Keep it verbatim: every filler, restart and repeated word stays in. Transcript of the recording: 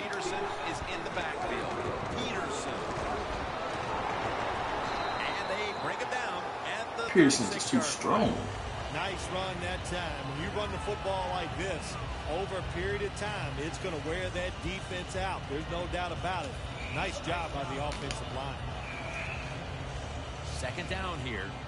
Peterson is in the backfield. Peterson. And they bring him down at the Peterson's just too strong. Nice run that time. When you run the football like this, over a period of time, it's going to wear that defense out. There's no doubt about it. Nice job by the offensive line. Second down here.